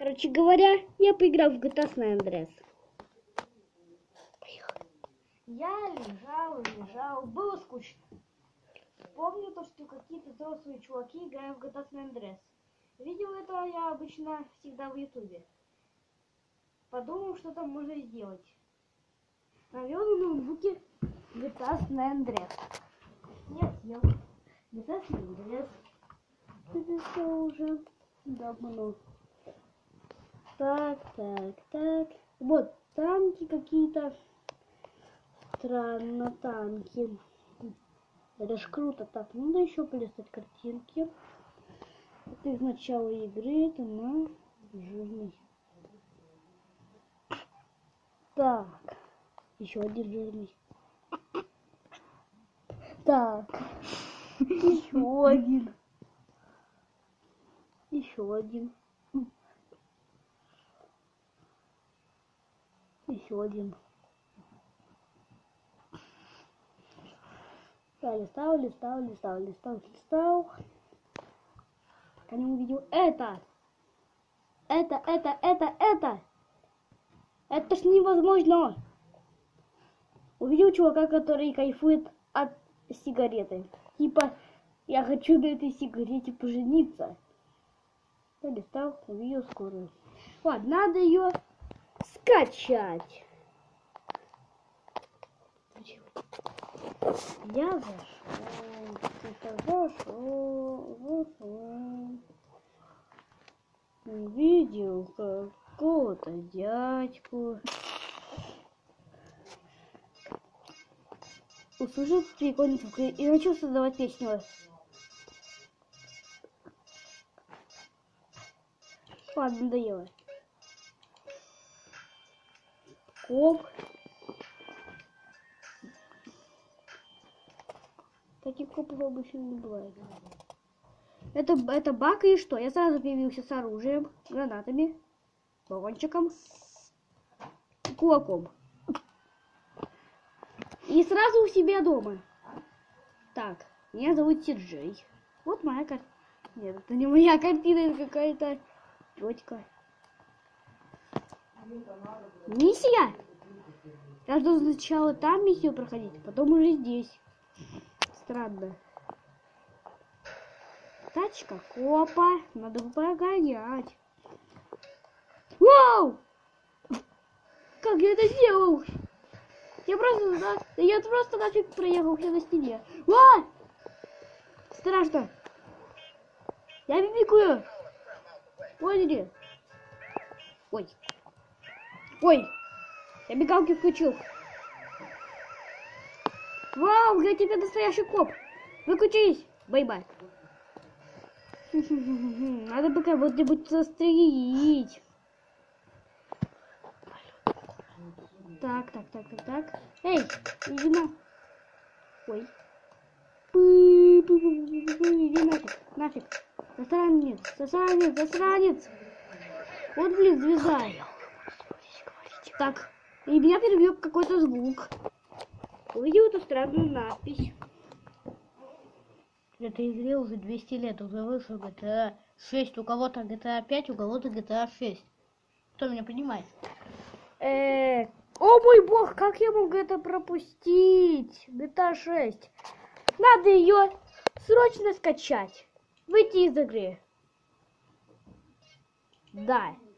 Короче говоря, я поиграл в GTA San Andreas. Я лежал, было скучно. Помню то, что какие-то взрослые чуваки играют в GTA San Andreas. Видел это я обычно всегда в ютубе. Подумал, что там можно сделать. Навел на ноутбуке GTA San Andreas. Я съел GTA San Andreas. Это все уже давно. Так. Вот, танки какие-то. Странно, танки. Это ж круто. Так, надо еще полистать картинки. Это из начала игры. Это на жирный. Так. Еще один жирный. Так. Еще один. Еще один. Еще один. Я листал. Пока не увидел это. Это ж невозможно. Увидел чувака, который кайфует от сигареты. Типа, я хочу на этой сигарете пожениться. Я листал, увидел скорую. Ладно, надо ее скачать. Я зашел. Увидел какого-то дядьку. Услышал прикольный звук и начал создавать песню. Ладно, надоело. Коп. Таких копов обычно не бывает. Это баг и что? Я сразу появился с оружием, гранатами, баллончиком, кулаком. И сразу у себя дома. Так, меня зовут Ти-Джей. Вот моя картина. Нет, это не моя картина, это какая-то тетка. Миссия? Я должен сначала там миссию проходить, потом уже здесь. Странно. Тачка копа. Надо бы погонять. Вау! Как я это сделал? Я просто нафиг проехался на стене. А! Страшно. Я бибикую. Поняли? Ой. Я бегалки включил. Вау, я тебе настоящий коп. Выключись, бай-бай. Надо бы кого-нибудь застрелить. Так. Эй, иди на. Ой. Иди нафиг. Засранец. Вот, блин, звезда. Так, и меня перебьет какой-то звук. Увидел эту странную надпись. Этой игре уже 200 лет, уже вышел GTA 6, у кого-то GTA 5, у кого-то GTA 6. Кто меня понимает? О мой бог, как я мог это пропустить? GTA 6. Надо ее срочно скачать. Выйти из игры. Да.